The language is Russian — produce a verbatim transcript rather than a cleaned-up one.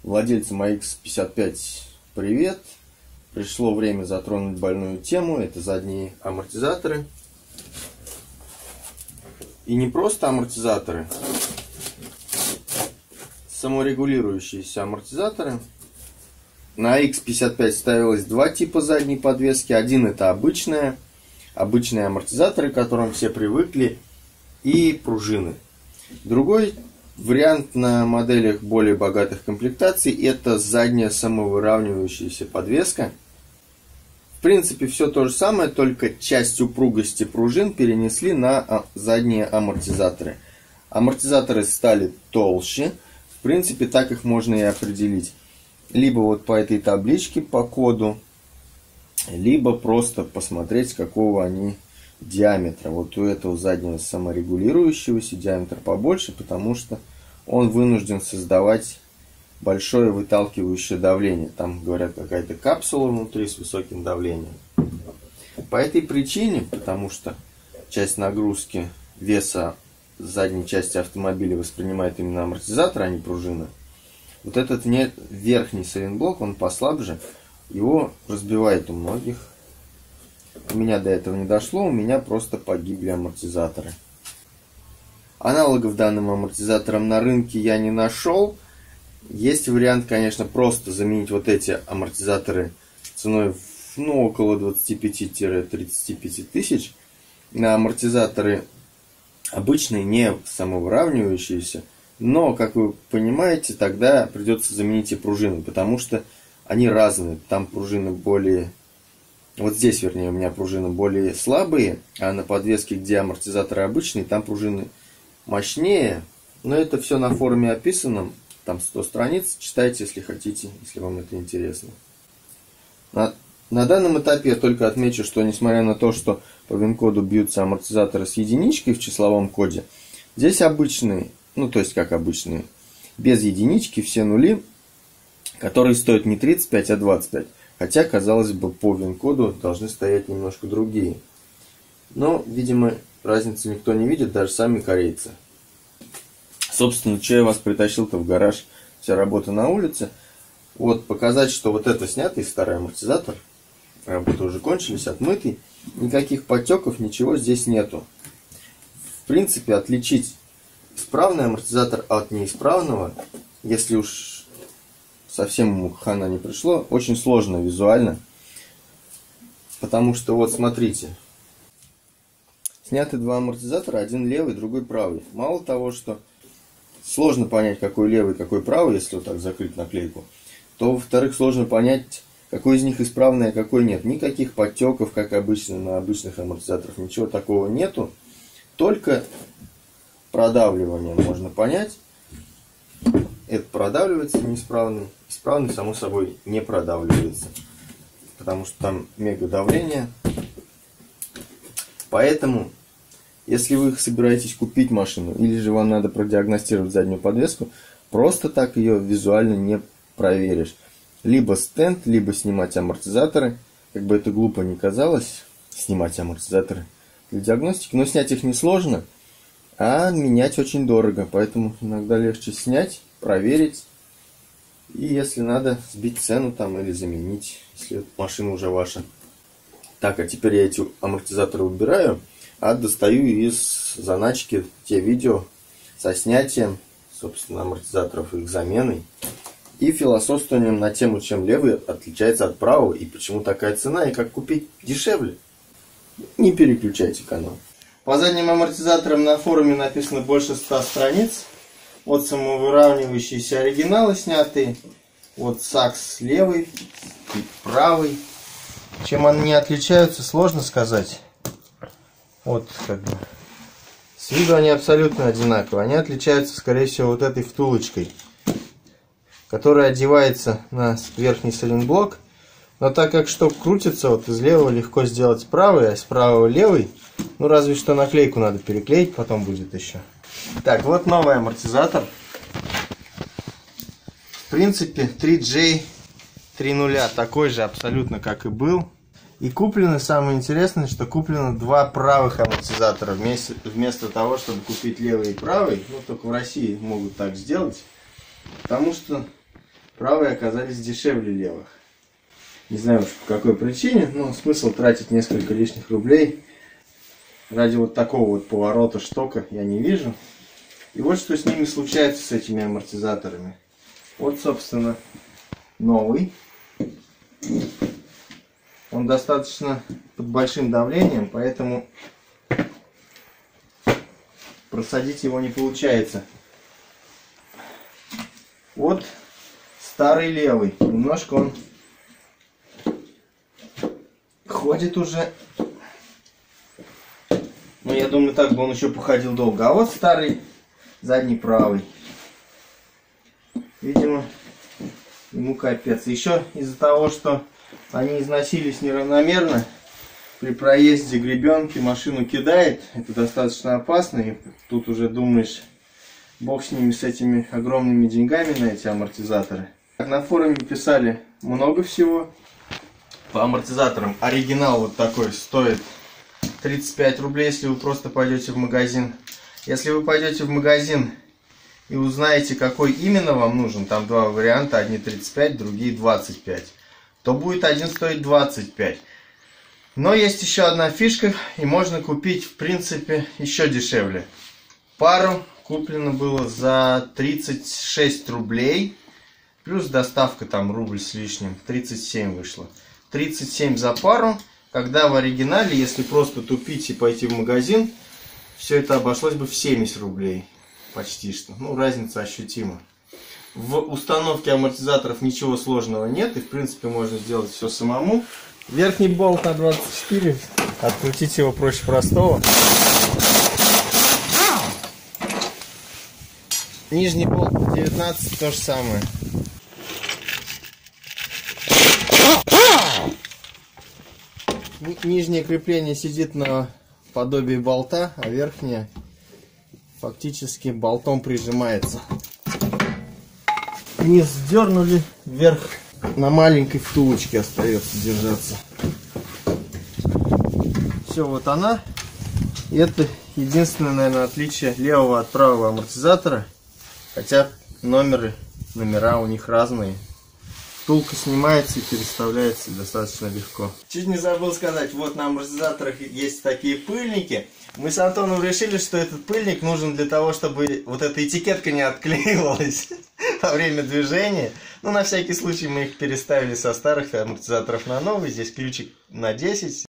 Владельцам а икс пятьдесят пять привет! Пришло время затронуть больную тему. Это задние амортизаторы. И не просто амортизаторы, саморегулирующиеся амортизаторы. На а икс пятьдесят пять ставилось два типа задней подвески. Один это обычная, обычные амортизаторы, к которым все привыкли, и пружины. Другой вариант на моделях более богатых комплектаций – это задняя самовыравнивающаяся подвеска. В принципе, все то же самое, только часть упругости пружин перенесли на задние амортизаторы. Амортизаторы стали толще. В принципе, так их можно и определить. Либо вот по этой табличке, по коду, либо просто посмотреть, какого они диаметра. Вот у этого заднего саморегулирующегося диаметр побольше, потому что он вынужден создавать большое выталкивающее давление. Там, говорят, какая-то капсула внутри с высоким давлением. По этой причине, потому что часть нагрузки веса задней части автомобиля воспринимает именно амортизатор, а не пружина, вот этот верхний сайлентблок, он послабже, его разбивает у многих. У меня до этого не дошло, у меня просто погибли амортизаторы. Аналогов данным амортизаторам на рынке я не нашел. Есть вариант, конечно, просто заменить вот эти амортизаторы ценой ну, около двадцати пяти — тридцати пяти тысяч на амортизаторы обычные, не самовыравнивающиеся. Но, как вы понимаете, тогда придется заменить и пружины, потому что они разные. Там пружины более... Вот здесь, вернее, у меня пружины более слабые, а на подвеске, где амортизаторы обычные, там пружины мощнее. Но это все на форуме описано. Там сто страниц. Читайте, если хотите, если вам это интересно. На, на данном этапе я только отмечу, что несмотря на то, что по вин-коду бьются амортизаторы с единичкой в числовом коде, здесь обычные, ну то есть как обычные, без единички, все нули, которые стоят не тридцать пять, а двадцать пять. Хотя, казалось бы, по вин-коду должны стоять немножко другие. Но, видимо, разницы никто не видит, даже сами корейцы. Собственно, что я вас притащил-то в гараж, вся работа на улице. Вот, показать, что вот это снятый старый амортизатор, работы уже кончились, отмытый, никаких подтеков, ничего здесь нету. В принципе, отличить исправный амортизатор от неисправного, если уж совсем ему хана не пришло, очень сложно визуально. Потому что, вот смотрите, сняты два амортизатора, один левый, другой правый. Мало того, что сложно понять, какой левый, какой правый, если вот так закрыть наклейку, то, во-вторых, сложно понять, какой из них исправный, а какой нет. Никаких подтеков, как обычно на обычных амортизаторах, ничего такого нету. Только продавливание можно понять. Это продавливается неисправный. Исправный, само собой, не продавливается. Потому что там мега давление. Поэтому, если вы собираетесь купить машину, или же вам надо продиагностировать заднюю подвеску, просто так ее визуально не проверишь. Либо стенд, либо снимать амортизаторы. Как бы это глупо ни казалось, снимать амортизаторы для диагностики. Но снять их несложно, а менять очень дорого. Поэтому иногда легче снять, проверить. И если надо, сбить цену там или заменить, если машина уже ваша. Так, а теперь я эти амортизаторы убираю, а достаю из заначки те видео со снятием, собственно, амортизаторов и их заменой. И философствованием на тему, чем левый отличается от правого, и почему такая цена, и как купить дешевле. Не переключайте канал. По задним амортизаторам на форуме написано больше ста страниц. Вот самовыравнивающиеся оригиналы снятые. Вот сакс левый и правый. Чем они отличаются, сложно сказать. Вот как бы. С виду они абсолютно одинаковые. Они отличаются, скорее всего, вот этой втулочкой, которая одевается на верхний сайлентблок. Но так как шток крутится, вот из левого легко сделать правый, а с правого левый. Ну разве что наклейку надо переклеить, потом будет еще. Так, вот новый амортизатор. В принципе, три джей три ноль, такой же абсолютно, как и был. И куплено, самое интересное, что куплено два правых амортизатора. Вместо, вместо того, чтобы купить левый и правый. Ну, только в России могут так сделать. Потому что правые оказались дешевле левых. Не знаю уж по какой причине, но смысл тратить несколько лишних рублей ради вот такого вот поворота штока я не вижу. И вот что с ними случается, с этими амортизаторами. Вот, собственно, новый. Он достаточно под большим давлением, поэтому просадить его не получается. Вот старый левый. Немножко он ходит уже. Но я думаю, так бы он еще походил долго. А вот старый задний правый. Видимо, ему капец. Еще из-за того, что они износились неравномерно, при проезде гребенки машину кидает. Это достаточно опасно. И тут уже думаешь, бог с ними, с этими огромными деньгами на эти амортизаторы. На форуме писали много всего. По амортизаторам оригинал вот такой стоит тридцать пять рублей, если вы просто пойдете в магазин. Если вы пойдете в магазин и узнаете, какой именно вам нужен, там два варианта, одни тридцать пять, другие двадцать пять, то будет один стоить двадцать пять. Но есть еще одна фишка, и можно купить, в принципе, еще дешевле. Пару куплено было за тридцать шесть рублей, плюс доставка там рубль с лишним, тридцать семь вышло. тридцать семь за пару, когда в оригинале, если просто тупить и пойти в магазин, все это обошлось бы в семьдесят рублей. Почти что. Ну, разница ощутима. В установке амортизаторов ничего сложного нет, и в принципе можно сделать все самому. Верхний болт на двадцать четыре, открутить его проще простого. Нижний болт на девятнадцать, то же самое. Нижнее крепление сидит на подобии болта, а верхнее фактически болтом прижимается. Низ сдернули, вверх на маленькой втулочке остается держаться. Все, вот она. И это единственное, наверное, отличие левого от правого амортизатора. Хотя номеры, номера у них разные. Втулка снимается и переставляется достаточно легко. Чуть не забыл сказать, вот на амортизаторах есть такие пыльники. Мы с Антоном решили, что этот пыльник нужен для того, чтобы вот эта этикетка не отклеивалась во время движения. Ну, на всякий случай мы их переставили со старых амортизаторов на новый. Здесь ключик на десять.